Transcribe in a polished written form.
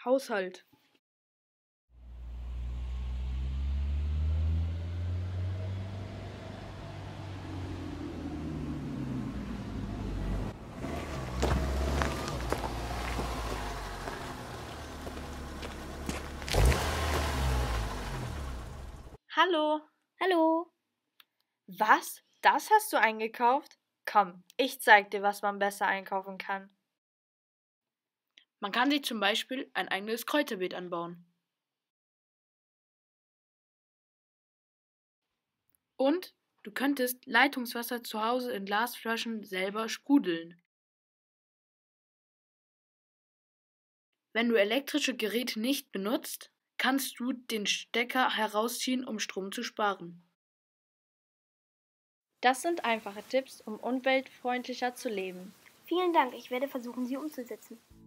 Haushalt. Hallo. Hallo. Was? Das hast du eingekauft? Komm, ich zeig dir, was man besser einkaufen kann. Man kann sich zum Beispiel ein eigenes Kräuterbeet anbauen. Und du könntest Leitungswasser zu Hause in Glasflaschen selber sprudeln. Wenn du elektrische Geräte nicht benutzt, kannst du den Stecker herausziehen, um Strom zu sparen. Das sind einfache Tipps, um umweltfreundlicher zu leben. Vielen Dank, ich werde versuchen, sie umzusetzen.